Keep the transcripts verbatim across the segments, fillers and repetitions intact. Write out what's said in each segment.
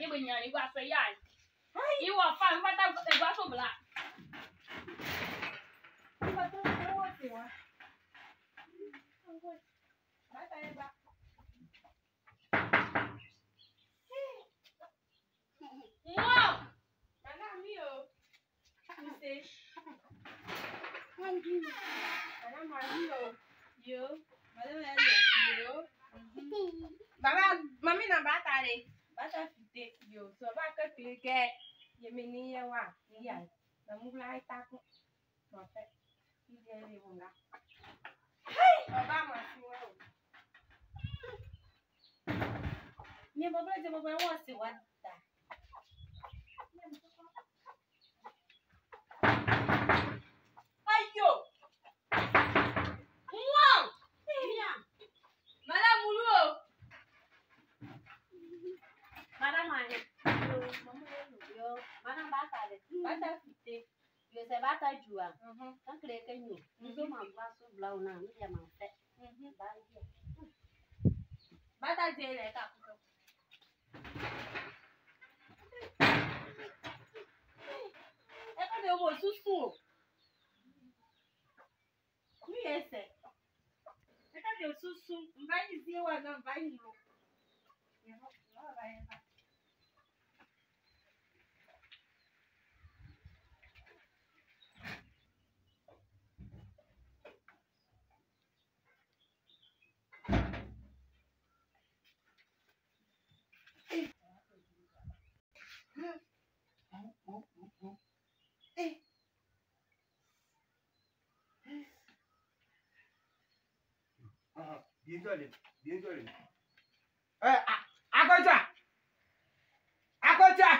ke benya ni gwa so ya I wa fa fa ta e gwa so bla fa ta ko ti wa ba ta e ba wow mana mi o mi se mana ma mi o yo mana ma yo baba mami na ba ta re ba ta fite yo so ba ka klike ye mi ni ye wa ni ya na mu la ta ko no fe ni je re mu la hey baba ma si wa o ni baba je baba wa si wa ta ayo wow madam mulu madam ane yo mama yo madam bata le bata fite yo se bata jua mhm kan kre ke nyu so ma ba so blau na mi ya ma fe mhm ba dia bata je le ka ko e ka de wo susu mi ese e ka de susu mba ni zi wa na mba ni lo ya no no ba ya Bien joli, bien joli. Eh, akocha. Akocha.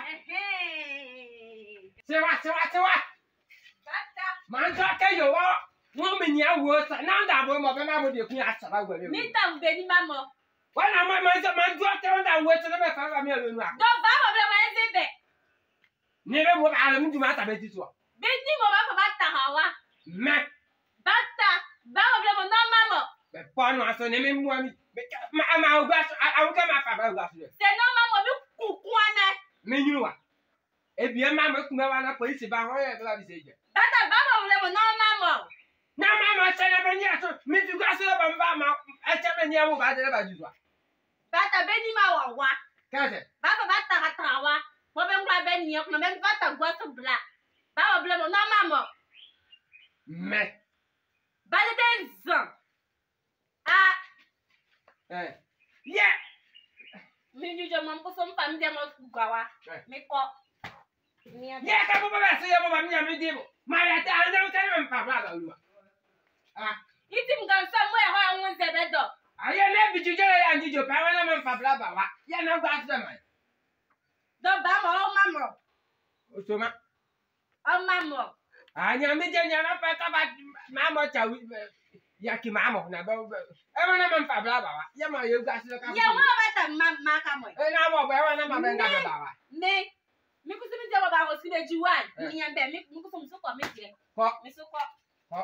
eh Sewa, sewa, sewa. bata Man so ke yo wo, wo me nya wo sa na nda bo mo be na mo de kun asara gwa le. mi ta be ni mamo Wa na ma man so man so ke nda wo se be fa ba mi alo nu a. do ba mo ble mo ese be Ni be mo ba mi duma ta be ti so. be ni mo ba fa bata hawa Me, bata ba mo ble mo no mamo be pa no aso ne me mu ami. Ma ma o gwa so, a wo ke ma fa ba gwa so. se no mamo mi kuku ane Me nyu wa. E bi ma ma ku me wa na police ba ho ye bla bi se je. bata ba mo ble mo no mamo Na mama se na be ni aso, mi ti gwa so ba mba ma e che me ni amu ba de ba ju so. bata be ni ma wa wa Ka se. ba fa bata ha ta wa mo be ngwa be ni ko me bata gwa so bla ba mo ble mo no mamo Me. ba de den zan ah Eh. Yeah. mi ju je mo ko so mpa mi de mo gwa wa mi ko ni ya Yeah, ka bo ba se ya bo ba mi ya mi di bo. Ma ya ta ande o ta me mpa bla ba lu. Ah. iti m ga nsa mo e ho anwo ze be do Aye na bi ju je ya ndi jo pa wa na me mpa bla ba wa. Ya na gwa se ma. do ba mo o mamo O so ma. o mamo Anya mi je nya na pa ka ba ma mo cha wi ya ki ma mo na ba. E wa na me mpa bla ba wa. Ya ma ye gwa se ka. ye wo bata ma ma ka mo E na mo ba wa na ma be nga ba wa. me mi ku simi je wo ba ho si be ji wan mi yan be mi ku so so ko mi je Ko. mi so ko Ko.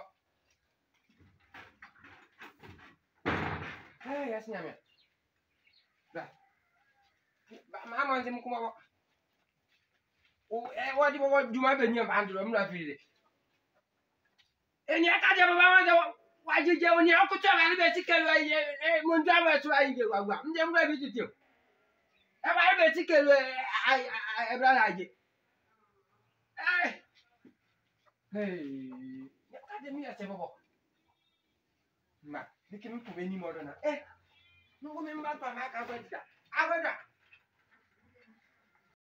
Eh, ya nya me. Ba. Ba ma mo nzi mu kuma ba. O e wa di bo juma be ni ba ndro mu la fi de. Eni aka je baba wa je wa je je oni o ko cho ba ni be ti ke lo ye e mo ndu awa so ayi je wa gwa nje mo be ti ti o e ba be ti ke lo ai e bra la je eh hey ya ka de mi ya che bobo ma ni ke mi ku be ni mo do na eh no go me mba to ma ka gwa ti da agwa